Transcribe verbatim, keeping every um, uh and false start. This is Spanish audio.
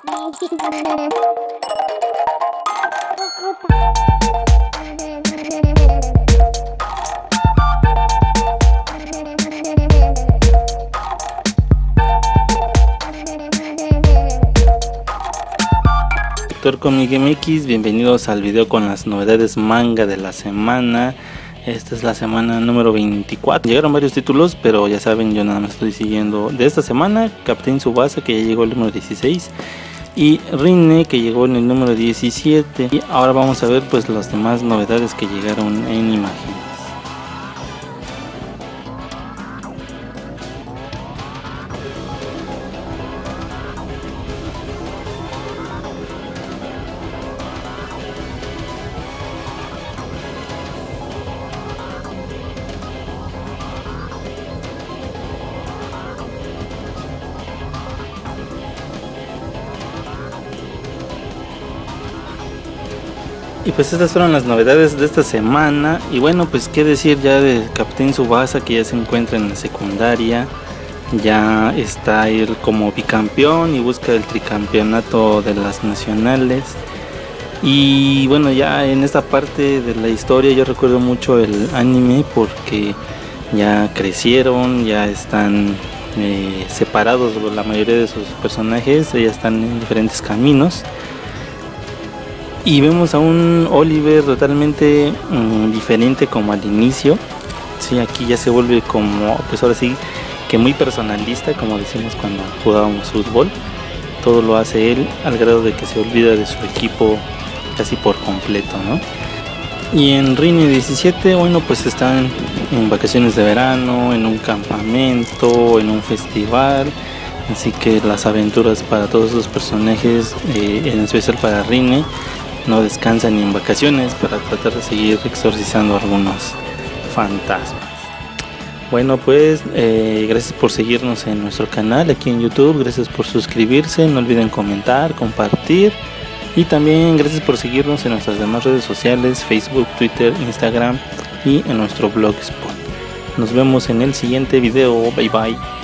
Comic M X, bienvenidos al video con las novedades manga de la semana. Esta es la semana número veinticuatro. Llegaron varios títulos, pero ya saben, yo nada más estoy siguiendo de esta semana Captain Tsubasa, que ya llegó el número dieciséis, y Rinne, que llegó en el número diecisiete. Y ahora vamos a ver pues las demás novedades que llegaron en imagen. Y pues estas fueron las novedades de esta semana. Y bueno, pues qué decir ya de Captain Tsubasa, que ya se encuentra en la secundaria. Ya está él como bicampeón y busca el tricampeonato de las nacionales. Y bueno, ya en esta parte de la historia yo recuerdo mucho el anime, porque ya crecieron, ya están eh, separados la mayoría de sus personajes, ya están en diferentes caminos. Y vemos a un Oliver totalmente mmm, diferente como al inicio. Sí, aquí ya se vuelve como, pues ahora sí, que muy personalista, como decimos cuando jugábamos fútbol. Todo lo hace él, al grado de que se olvida de su equipo casi por completo, ¿no? Y en Rinne diecisiete, bueno, pues están en vacaciones de verano, en un campamento, en un festival. Así que las aventuras para todos los personajes, eh, en especial para Rinne, no descansan ni en vacaciones para tratar de seguir exorcizando algunos fantasmas. Bueno, pues eh, gracias por seguirnos en nuestro canal aquí en YouTube, gracias por suscribirse, no olviden comentar, compartir, y también gracias por seguirnos en nuestras demás redes sociales, Facebook, Twitter, Instagram y en nuestro blogspot. Nos vemos en el siguiente video, bye bye.